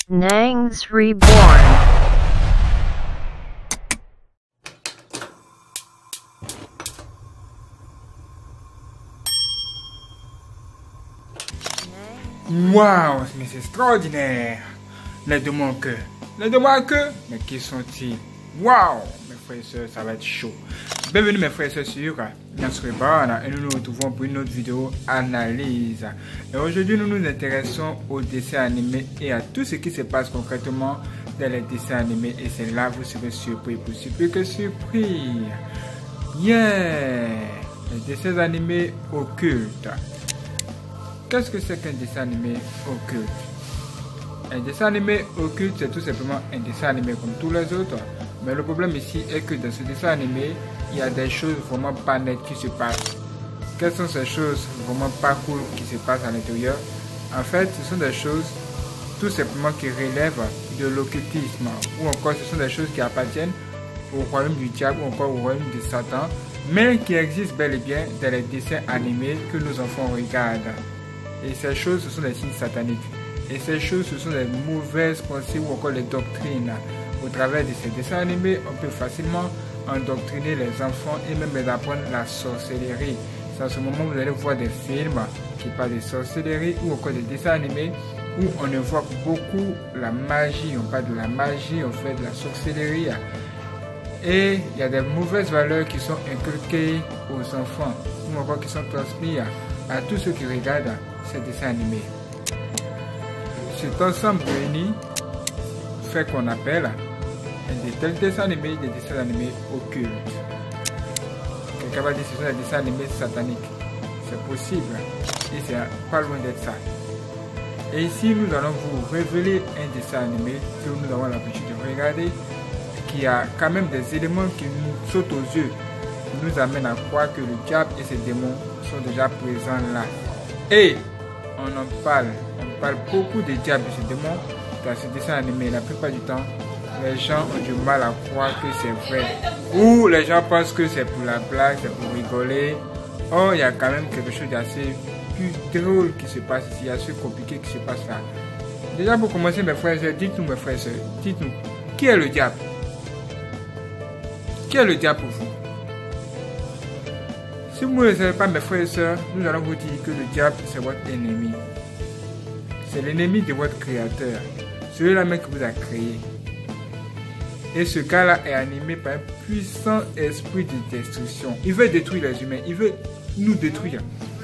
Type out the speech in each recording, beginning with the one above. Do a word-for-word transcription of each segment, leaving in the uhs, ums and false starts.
Nangs Reborn. Waouh, mais c'est extraordinaire. Les deux manqueurs. Les deux manqueurs. Mais qui sont-ils? Waouh, mes frères et sœurs, ça va être chaud. Bienvenue mes frères et sœurs sur Nangs Reborn et nous nous retrouvons pour une autre vidéo analyse. Et aujourd'hui nous nous intéressons aux dessins animés et à tout ce qui se passe concrètement dans les dessins animés. Et c'est là vous serez surpris, pour surpris que surpris. Yeah, les dessins animés occultes. Qu'est-ce que c'est qu'un dessin animé occulte? Un dessin animé occulte, c'est tout simplement un dessin animé comme tous les autres. Mais le problème ici est que dans ce dessin animé, il y a des choses vraiment pas nettes qui se passent. Quelles sont ces choses vraiment pas cool qui se passent à l'intérieur? En fait, ce sont des choses tout simplement qui relèvent de l'occultisme. Ou encore, ce sont des choses qui appartiennent au royaume du diable ou encore au royaume de Satan. Mais qui existent bel et bien dans les dessins animés que nos enfants regardent. Et ces choses, ce sont des signes sataniques. Et ces choses, ce sont des mauvaises pensées ou encore les doctrines. Au travers de ces dessins animés, on peut facilement endoctriner les enfants et même les apprendre la sorcellerie. C'est à ce moment où vous allez voir des films qui parlent de sorcellerie ou encore des dessins animés où on évoque beaucoup la magie. On parle de la magie, on fait de la sorcellerie. Et il y a des mauvaises valeurs qui sont inculquées aux enfants ou encore qui sont transmises à tous ceux qui regardent ces dessins animés. Cet ensemble réuni fait qu'on appelle des tels dessins animés des dessins animés occultes. Quelqu'un va dire que ce sont des dessins animés sataniques. C'est possible et c'est pas loin d'être ça. Et ici nous allons vous révéler un dessin animé que nous avons l'habitude de regarder, qui a quand même des éléments qui nous sautent aux yeux, qui nous amènent à croire que le diable et ses démons sont déjà présents là. Et on en parle, on parle beaucoup des diables et ses démons dans ce dessin animé. La plupart du temps, les gens ont du mal à croire que c'est vrai. Ou les gens pensent que c'est pour la blague, c'est pour rigoler. Or, il y a quand même quelque chose d'assez plus drôle qui se passe ici, assez compliqué qui se passe là. Déjà pour commencer mes frères et sœurs, dites-nous mes frères et sœurs, dites-nous, qui est le diable? Qui est le diable pour vous? Si vous ne le savez pas mes frères et sœurs, nous allons vous dire que le diable c'est votre ennemi. C'est l'ennemi de votre créateur, celui-là même qui vous a créé. Et ce gars-là est animé par un puissant esprit de destruction. Il veut détruire les humains, il veut nous détruire.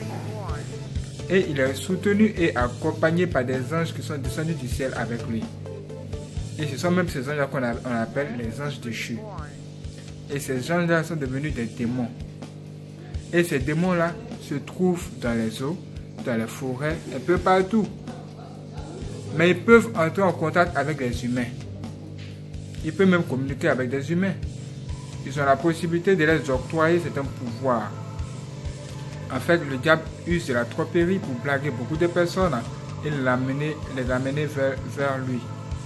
Et il est soutenu et accompagné par des anges qui sont descendus du ciel avec lui. Et ce sont même ces anges-là qu'on appelle les anges déchus. Et ces anges-là sont devenus des démons. Et ces démons-là se trouvent dans les eaux, dans les forêts, un peu partout. Mais ils peuvent entrer en contact avec les humains. Ils peuvent même communiquer avec des humains. Ils ont la possibilité de les octroyer certains pouvoirs. En fait, le diable use de la tromperie pour blaguer beaucoup de personnes et l'amener, les amener vers, vers lui.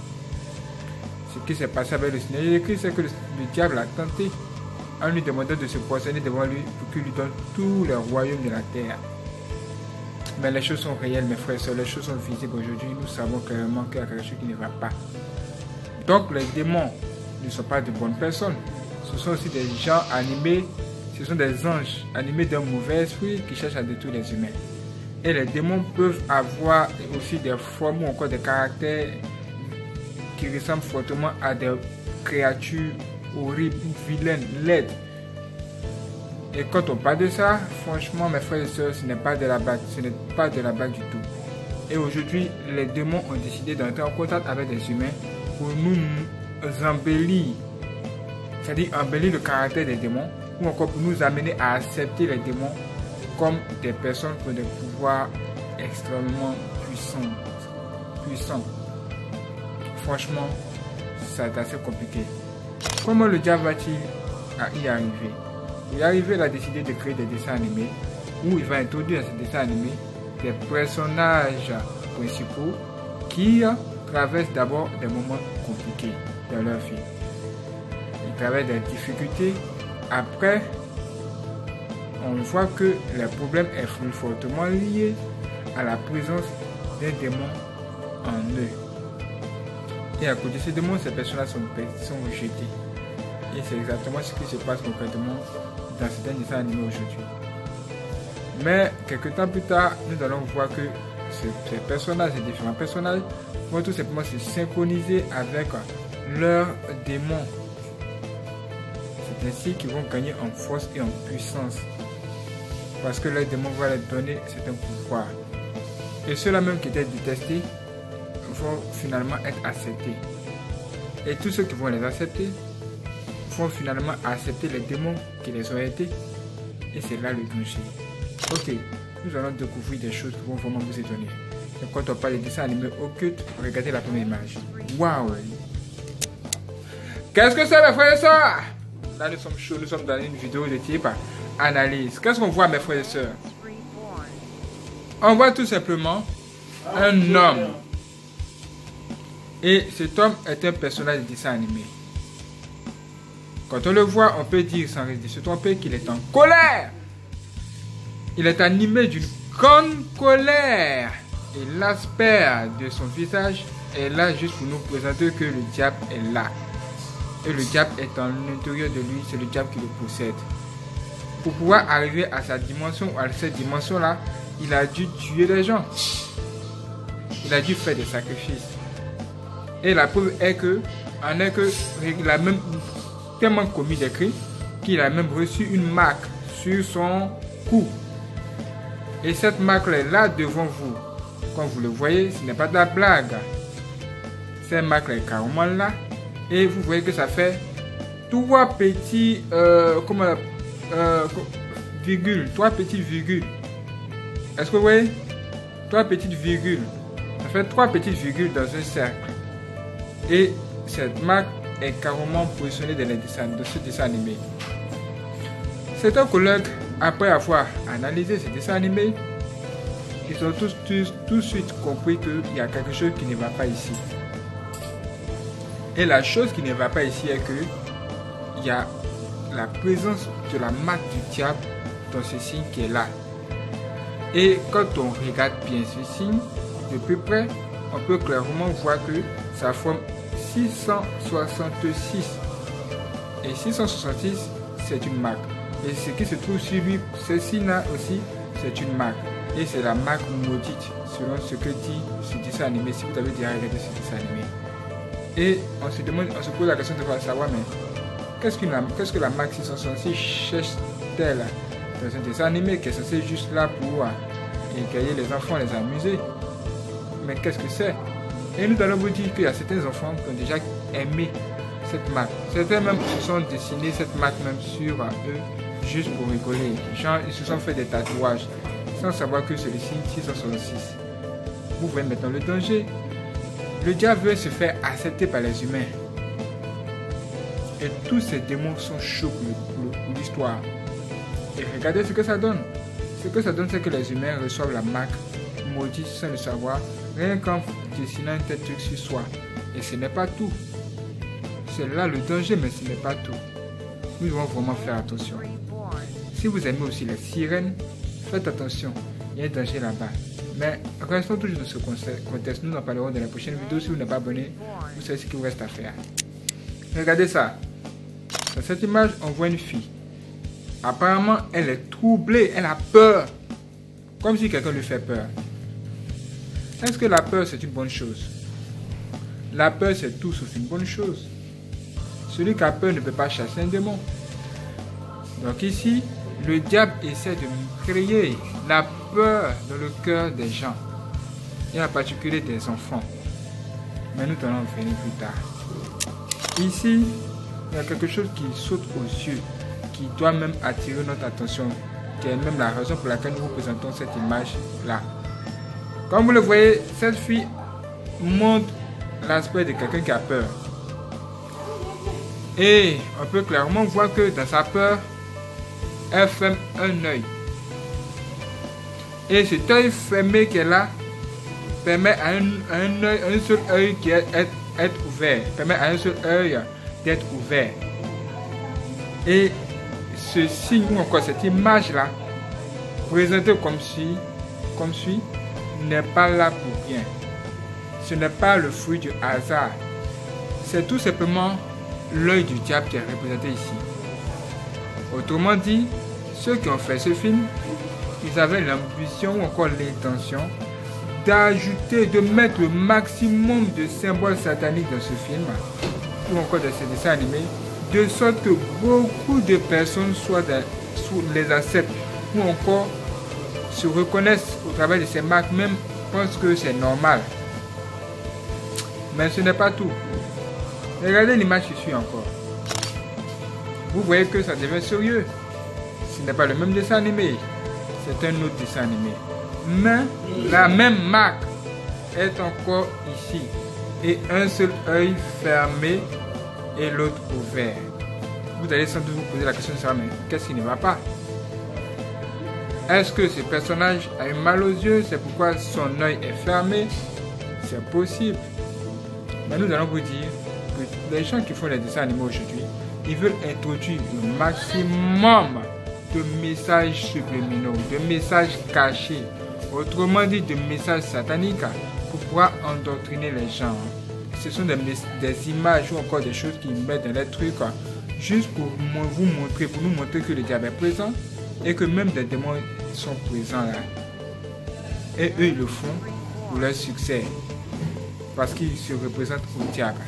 Ce qui s'est passé avec le Seigneur Jésus-Christ, c'est que le, le diable a tenté en lui demandant de se prosterner devant lui pour qu'il lui donne tous les royaumes de la terre. Mais les choses sont réelles, mes frères et sœurs, les choses sont visibles aujourd'hui. Nous savons clairement qu'il y a quelque chose qui ne va pas. Donc les démons ne sont pas de bonnes personnes. Ce sont aussi des gens animés, ce sont des anges animés d'un mauvais esprit qui cherchent à détruire les humains. Et les démons peuvent avoir aussi des formes ou encore des caractères qui ressemblent fortement à des créatures horribles, vilaines, laides. Et quand on parle de ça, franchement mes frères et sœurs, ce n'est pas de la blague, ce n'est pas de la blague du tout. Et aujourd'hui, les démons ont décidé d'entrer en contact avec des humains pour nous embellir, c'est-à-dire embellir le caractère des démons, ou encore pour nous amener à accepter les démons comme des personnes qui ont des pouvoirs extrêmement puissants. puissants. Franchement, c'est assez compliqué. Comment le diable va-t-il y arriver? Pour y arriver, il a décidé de créer des dessins animés où il va introduire dans ces dessins animés des personnages principaux qui traversent d'abord des moments compliqués dans leur vie. Ils traversent des difficultés. Après, on voit que le problème est fortement lié à la présence d'un démon en eux. Et à cause de ces démons, ces personnes-là sont, sont rejetées. Et c'est exactement ce qui se passe concrètement dans certains dessins animés aujourd'hui. Mais quelques temps plus tard, nous allons voir que ces, ces personnages, ces différents personnages, vont tout simplement se synchroniser avec leurs démons. C'est ainsi qu'ils vont gagner en force et en puissance. Parce que leurs démons vont leur donner certains pouvoirs. Et ceux-là même qui étaient détestés vont finalement être acceptés. Et tous ceux qui vont les accepter vont finalement accepter les démons qui les ont été. Et c'est là le danger. Ok, nous allons découvrir des choses qui vont vraiment vous étonner. Et quand on parle de dessins animés occultes, regardez la première image. Waouh! Qu'est-ce que c'est mes frères et sœurs? Là nous sommes chauds, nous sommes dans une vidéo de type analyse. Qu'est-ce qu'on voit mes frères et sœurs? On voit tout simplement un homme. Et cet homme est un personnage de dessin animé. Quand on le voit, on peut dire sans risque de se tromper qu'il est en colère. Il est animé d'une grande colère. Et l'aspect de son visage est là juste pour nous présenter que le diable est là. Et le diable est en l'intérieur de lui, c'est le diable qui le possède. Pour pouvoir arriver à sa dimension, à cette dimension-là, il a dû tuer des gens. Il a dû faire des sacrifices. Et la preuve est que, en est que, il a même tellement commis des crimes qu'il a même reçu une marque sur son cou. Et cette marque est là devant vous. Comme vous le voyez, ce n'est pas de la blague. Cette marque est carrément là. Et vous voyez que ça fait trois petits, euh, comment, euh, virgules, trois petites virgules. Est-ce que vous voyez? Trois petites virgules. Ça fait trois petites virgules dans un cercle. Et cette marque est carrément positionnée dans, les dessins, dans ce dessin animé. C'est un collègue, après avoir analysé ce dessin animé, ils ont tous, tous tout de suite compris qu'il y a quelque chose qui ne va pas ici. Et la chose qui ne va pas ici est que il y a la présence de la marque du diable dans ce signe qui est là. Et quand on regarde bien ce signe de plus près, on peut clairement voir que ça forme six cent soixante-six. Et six cent soixante-six, c'est une marque. Et ce qui se trouve sur lui, ce signe-là aussi, c'est une marque. Et c'est la marque maudite, selon ce que dit ce dessin animé, si vous avez déjà regardé ce dessin animé. Et on se demande, on se pose la question de savoir, mais qu'est-ce que la, qu'est-ce que la marque six cent soixante-six cherche-t-elle dans un dessin animé qui est censé juste là pour égayer les enfants, les amuser? Mais qu'est-ce que c'est? Et nous allons vous dire qu'il y a certains enfants qui ont déjà aimé cette marque. Certains même se sont dessinés cette marque même sur eux, juste pour rigoler. Genre, ils se sont fait des tatouages, sans savoir que c'est le signe six cent soixante-six. Vous voyez maintenant le danger. Le diable veut se faire accepter par les humains. Et tous ces démons sont chauds pour l'histoire. Et regardez ce que ça donne. Ce que ça donne, c'est que les humains reçoivent la marque maudite sans le savoir, rien qu'en dessinant un tel truc sur soi. Et ce n'est pas tout. C'est là le danger, mais ce n'est pas tout. Nous devons vraiment faire attention. Si vous aimez aussi les sirènes, faites attention. Il y a un danger là-bas. Mais restons toujours dans ce contexte. Nous en parlerons dans la prochaine vidéo. Si vous n'êtes pas abonné, vous savez ce qu'il vous reste à faire. Regardez ça. Dans cette image, on voit une fille. Apparemment, elle est troublée. Elle a peur. Comme si quelqu'un lui fait peur. Est-ce que la peur, c'est une bonne chose? La peur, c'est tout sauf une bonne chose. Celui qui a peur ne peut pas chasser un démon. Donc ici, le diable essaie de créer la peur dans le cœur des gens, et en particulier des enfants. Mais nous allons venir plus tard. Ici, il y a quelque chose qui saute aux yeux, qui doit même attirer notre attention, qui est même la raison pour laquelle nous vous présentons cette image-là. Comme vous le voyez, cette fille montre l'aspect de quelqu'un qui a peur. Et on peut clairement voir que dans sa peur, elle ferme un œil. Et cet œil fermé qu'elle a permet à un, à un, œil, un seul œil qui est être, être ouvert. Permet à un seul œil d'être ouvert. Et ce signe ou encore cette image-là, présentée comme si, comme si, n'est pas là pour rien. Ce n'est pas le fruit du hasard. c'est tout simplement l'œil du diable qui est représenté ici. Autrement dit, ceux qui ont fait ce film, ils avaient l'ambition ou encore l'intention d'ajouter, de mettre le maximum de symboles sataniques dans ce film ou encore dans ces dessins animés, de sorte que beaucoup de personnes soient dans, les acceptent ou encore se reconnaissent au travers de ces marques, même pensent que c'est normal. Mais ce n'est pas tout. Regardez l'image qui suit encore. Vous voyez que ça devient sérieux. Ce n'est pas le même dessin animé. C'est un autre dessin animé. Mais la même marque est encore ici. Et un seul œil fermé et l'autre ouvert. Vous allez sans doute vous poser la question de savoir, mais qu'est-ce qui ne va pas? Est-ce que ce personnage a eu mal aux yeux? C'est pourquoi son œil est fermé? C'est possible. Mais nous allons vous dire que les gens qui font les dessins animés aujourd'hui, ils veulent introduire le maximum de messages subliminaux, de messages cachés, autrement dit de messages sataniques, pour pouvoir endoctriner les gens. Ce sont des, des images ou encore des choses qu'ils mettent dans les trucs, juste pour vous montrer, pour nous montrer que le diable est présent et que même des démons sont présents là. Et eux, ils le font pour leur succès, parce qu'ils se représentent au diable.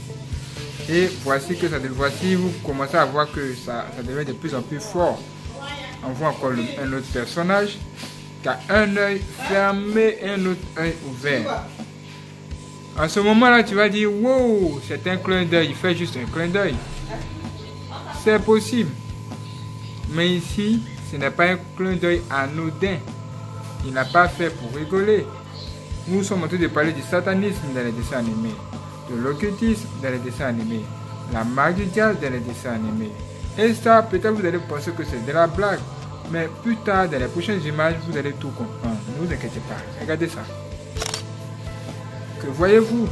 Et voici que ça, voici vous commencez à voir que ça, ça devient de plus en plus fort. On voit encore le, un autre personnage qui a un œil fermé et un autre œil ouvert. En ce moment-là, tu vas dire, wow, c'est un clin d'œil, il fait juste un clin d'œil. C'est possible. Mais ici, ce n'est pas un clin d'œil anodin. Il n'a pas fait pour rigoler. Nous sommes en train de parler du satanisme dans les dessins animés, de l'occultisme dans les dessins animés, la marque du diable dans les dessins animés. Et ça, peut-être vous allez penser que c'est de la blague, mais plus tard, dans les prochaines images, vous allez tout comprendre. Ne vous inquiétez pas. Regardez ça. Que voyez-vous?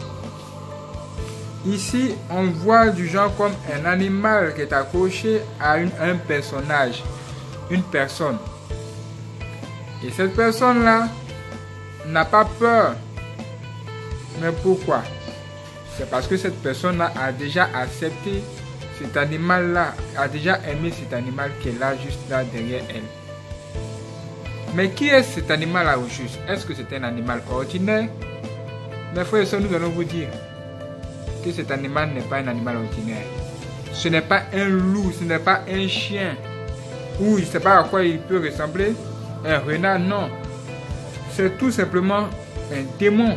Ici, on voit du genre comme un animal qui est accroché à une, un personnage, une personne. Et cette personne-là n'a pas peur. Mais pourquoi? C'est parce que cette personne-là a déjà accepté cet animal-là, a déjà aimé cet animal qui est là, juste là, derrière elle. Mais qui est cet animal-là au juste? Est-ce que c'est un animal ordinaire? Mes frères et sœurs, nous allons vous dire que cet animal n'est pas un animal ordinaire. Ce n'est pas un loup, ce n'est pas un chien. Ou je ne sais pas à quoi il peut ressembler. Un renard, non. C'est tout simplement un démon.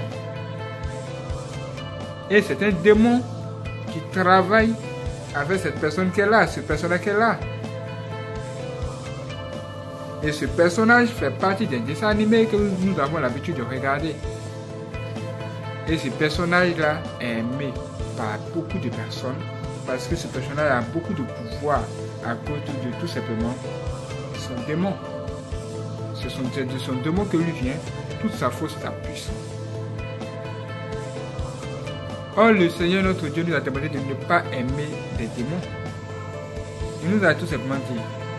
Et c'est un démon qui travaille avec cette personne qui est là, ce personnage qui est là. Et ce personnage fait partie d'un dessin animé que nous avons l'habitude de regarder. Et ce personnage-là est aimé par beaucoup de personnes parce que ce personnage a beaucoup de pouvoir à cause de tout simplement son démon. C'est de son démon que lui vient toute sa force et sa puissance. Or, le Seigneur notre Dieu nous a demandé de ne pas aimer les démons. Il nous a tout simplement dit,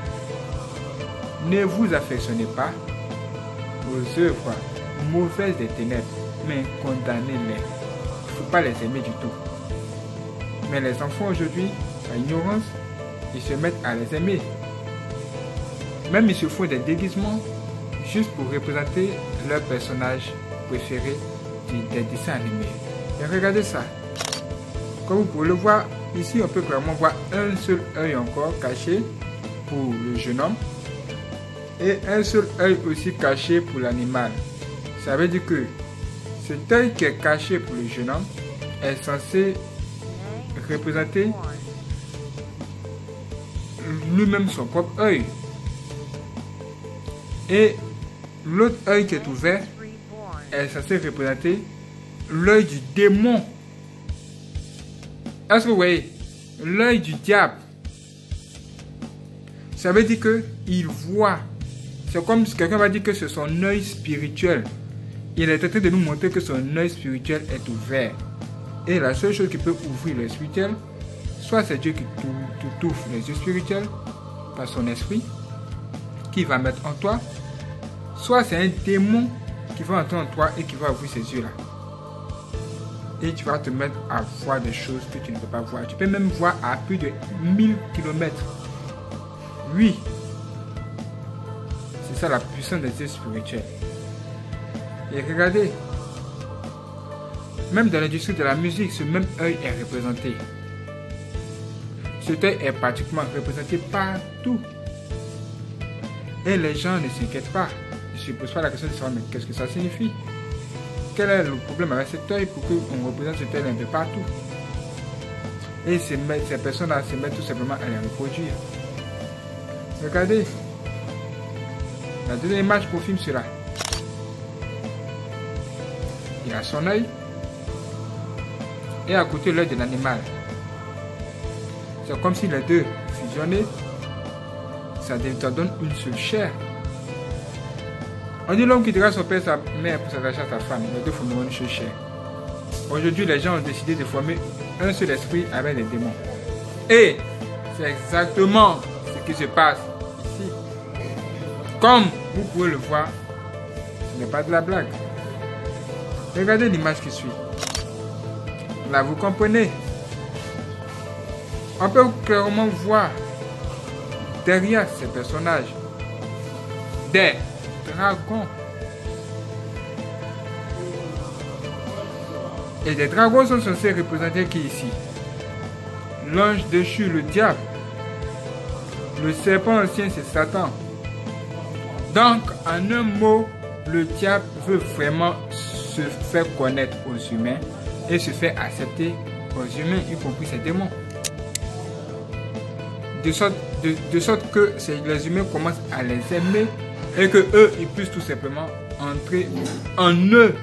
ne vous affectionnez pas aux œuvres mauvaises des ténèbres, mais condamnez-les. Il ne faut pas les aimer du tout. Mais les enfants aujourd'hui, par ignorance, ils se mettent à les aimer. Même ils se font des déguisements juste pour représenter leur personnage préféré des dessins animés. Et regardez ça. Comme vous pouvez le voir, ici on peut clairement voir un seul œil encore caché pour le jeune homme. Et un seul œil aussi caché pour l'animal. Ça veut dire que cet œil qui est caché pour le jeune homme est censé représenter lui-même son propre œil. Et l'autre œil qui est ouvert est censé représenter l'œil du démon. Est-ce que vous voyez? L'œil du diable. Ça veut dire qu'il voit. C'est comme si quelqu'un va dire que c'est son œil spirituel. Il est en train de nous montrer que son œil spirituel est ouvert. Et la seule chose qui peut ouvrir l'œil spirituel, soit c'est Dieu qui t'ouvre les yeux spirituels par son esprit, qui va mettre en toi, soit c'est un démon qui va entrer en toi et qui va ouvrir ces yeux-là. et tu vas te mettre à voir des choses que tu ne peux pas voir. Tu peux même voir à plus de mille kilomètres. Oui. C'est ça la puissance des yeux spirituels. Et regardez, même dans l'industrie de la musique, ce même œil est représenté. Cet œil est pratiquement représenté partout. Et les gens ne s'inquiètent pas. Ils ne se posent pas la question de savoir mais qu'est-ce que ça signifie. Quel est le problème avec cet œil pour qu'on représente cet œil un peu partout. Et ces, ces personnes-là se mettent tout simplement à les reproduire. Regardez. La deuxième image confirme cela. Il a son œil. Et à côté l'œil de l'animal. C'est comme si les deux fusionnaient. Ça donne une seule chair. On dit l'homme quittera son père et sa mère pour s'attacher à sa femme. Les deux formeront une seule chair. Aujourd'hui, les gens ont décidé de former un seul esprit avec les démons. Et c'est exactement ce qui se passe ici. Comme vous pouvez le voir, ce n'est pas de la blague. Regardez l'image qui suit. Là, vous comprenez. On peut clairement voir derrière ces personnages des dragons. Et les dragons sont censés représenter qui ici? L'ange déchu, le diable. Le serpent ancien, c'est Satan. Donc, en un mot, le diable veut vraiment se faire connaître aux humains et se faire accepter aux humains, y compris ses démons. De sorte, de, de sorte que les humains commencent à les aimer et que eux, ils puissent tout simplement entrer en eux.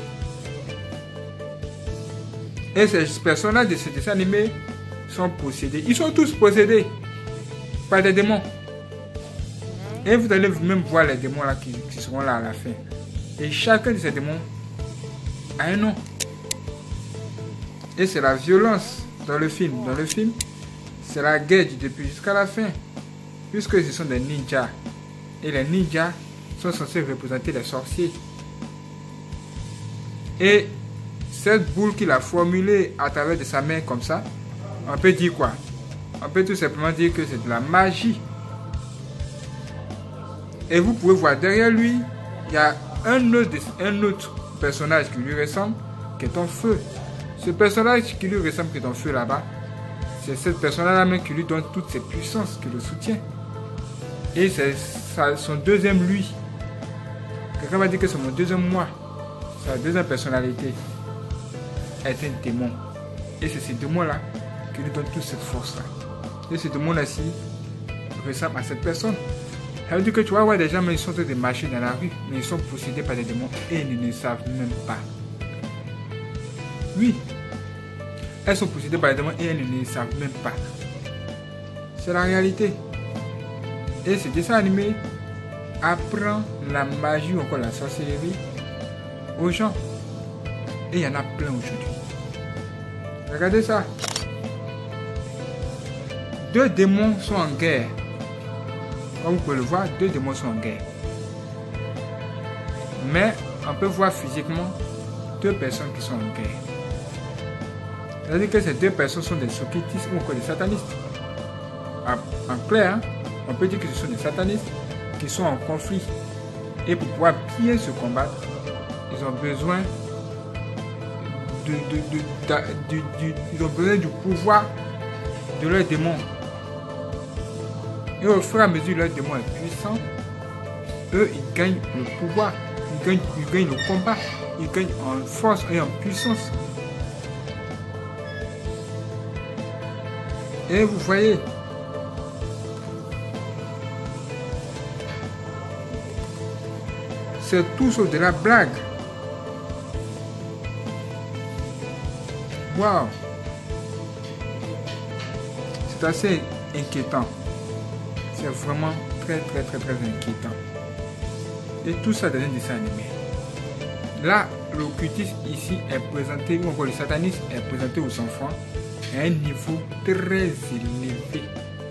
Et ces personnages de ce dessin animé sont possédés. Ils sont tous possédés par des démons. Et vous allez même voir les démons là qui, qui seront là à la fin. Et chacun de ces démons a un nom. Et c'est la violence dans le film. Dans le film, c'est la guerre du début jusqu'à la fin. Puisque ce sont des ninjas. Et les ninjas sont censés représenter les sorciers. Et cette boule qu'il a formulée à travers de sa main comme ça, on peut dire quoi? On peut tout simplement dire que c'est de la magie. Et vous pouvez voir derrière lui, il y a un autre, un autre personnage qui lui ressemble, qui est en feu. Ce personnage qui lui ressemble, qui est en feu là-bas, c'est cette personne-là même qui lui donne toutes ses puissances, qui le soutient. Et c'est son deuxième lui. Quelqu'un m'a dit que c'est mon deuxième moi. Sa deuxième personnalité est un démon. Et c'est ce démon-là qui lui donne toute cette force-là. Et ce démon-là-ci ressemble à cette personne. Ça veut dire que tu vas voir des gens, mais ils sont en train de marcher dans la rue, mais ils sont possédés par des démons et ils ne savent même pas. Oui. Elles sont possédées par les démons et elles ne le savent même pas. C'est la réalité. Et ce dessin animé apprend la magie ou encore la sorcellerie aux gens. Et il y en a plein aujourd'hui. Regardez ça. Deux démons sont en guerre. Comme vous pouvez le voir, deux démons sont en guerre. Mais on peut voir physiquement deux personnes qui sont en guerre. C'est-à-dire que ces deux personnes sont des occultistes ou encore des satanistes. En clair, hein, on peut dire que ce sont des satanistes qui sont en conflit. Et pour pouvoir bien se combattre, ils ont besoin de, de, de, de, de, de, ils ont besoin du pouvoir de leurs démons. Et au fur et à mesure que leur démon est puissant, eux, ils gagnent le pouvoir, ils gagnent, ils gagnent le combat, ils gagnent en force et en puissance. Et vous voyez, c'est tout sauf de la blague. Waouh! C'est assez inquiétant. C'est vraiment très très très très inquiétant. Et tout ça dans un dessin animé. Là, l'occultisme ici est présenté, ou encore le satanisme est présenté aux enfants à un niveau très élevé.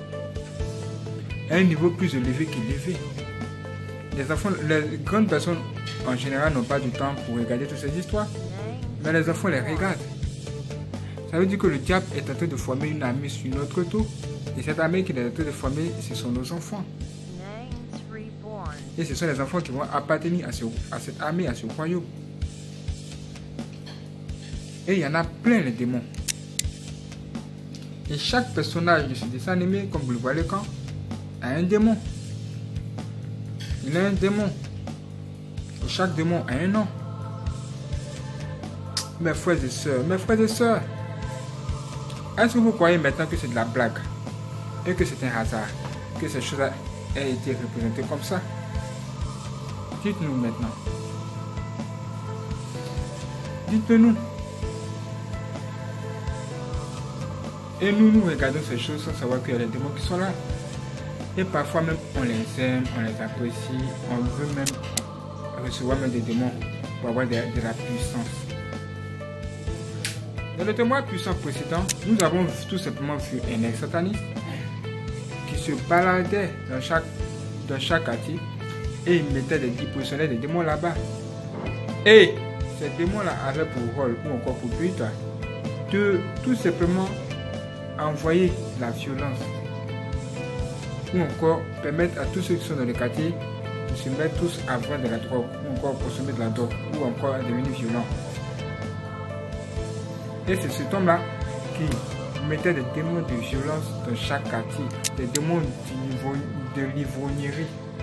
À un niveau plus élevé qu'élevé. Les enfants, les grandes personnes en général n'ont pas du temps pour regarder toutes ces histoires. Mais les enfants les regardent. Ça veut dire que le diable est en train de former une armée sur notre dos. Et cette armée qu'il est en train de former, ce sont nos enfants. Et ce sont les enfants qui vont appartenir à, ce, à cette armée, à ce royaume. Et il y en a plein les démons. Et chaque personnage de ce dessin animé, comme vous le voyez quand, a un démon. Il a un démon. Et chaque démon a un nom. Mes frères et sœurs, mes frères et sœurs, est-ce que vous croyez maintenant que c'est de la blague et que c'est un hasard que cette chose a été représentée comme ça? Dites-nous maintenant. Dites-nous. Et nous, nous regardons ces choses sans savoir qu'il y a des démons qui sont là. Et parfois même, on les aime, on les apprécie, on veut même recevoir même des démons pour avoir de, de la puissance. Dans le témoin puissant précédent, nous avons tout simplement vu un ex-sataniste qui se baladait dans chaque, dans chaque quartier et il mettait des, il positionnait des démons là-bas. Et ces démons-là avaient pour rôle, ou encore pour but, de tout simplement envoyer la violence ou encore permettre à tous ceux qui sont dans le quartier de se mettre tous à vendre de la drogue ou encore consommer de la drogue ou encore à devenir violents. Et c'est cet homme-là qui mettait des démons de violence dans chaque quartier, des démons de l'ivrognerie.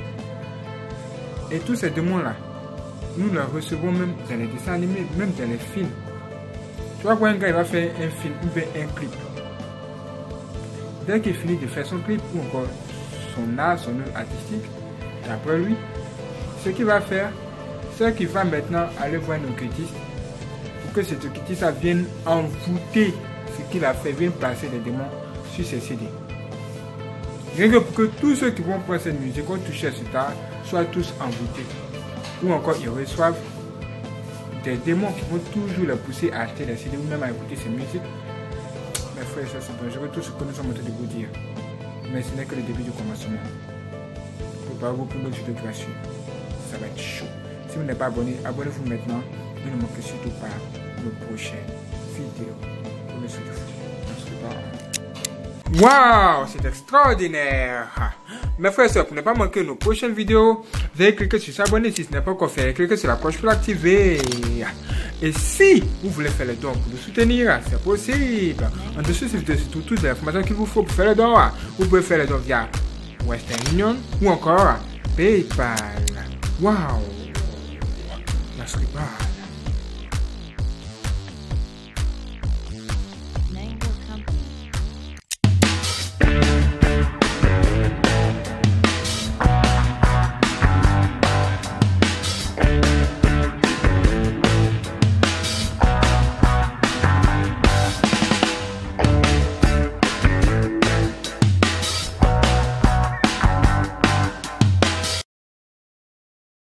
Et tous ces démons-là, nous les recevons même dans les dessins animés, même dans les films. Tu vois, quand un gars il va faire un film ou bien un clip, dès qu'il finit de faire son clip ou encore son art, son œuvre artistique, d'après lui, ce qu'il va faire, c'est qu'il va maintenant aller voir un occultiste pour que cet occultiste vienne envoûter ce qu'il a fait, vienne placer des démons sur ses C D. Rien que pour que tous ceux qui vont prendre cette musique, vont toucher à cet art, soient tous envoûtés. Ou encore ils reçoivent des démons qui vont toujours les pousser à acheter les C D ou même à écouter ces musiques. Mes frères et sœurs, c'est dangereux tout ce que nous sommes en train de vous dire. Mais ce n'est que le début du commencement. Préparez-vous pour notre vidéo gratuite. Ça va être chaud. Si vous n'êtes pas abonné, abonnez-vous maintenant. Et ne manquez surtout pas nos prochaines vidéos. Pour le suite du foot. Waouh, c'est extraordinaire. Mes frères et sœurs, pour ne pas manquer nos prochaines vidéos, veuillez cliquer sur s'abonner si ce n'est pas encore fait. Cliquez sur la cloche pour l'activer. Et si vous voulez faire le don pour nous soutenir, c'est possible. En dessous de cette vidéo, c'est toutes les informations qu'il vous faut pour faire le don. Vous pouvez faire le don via Western Union ou encore PayPal. Waouh, la scripture.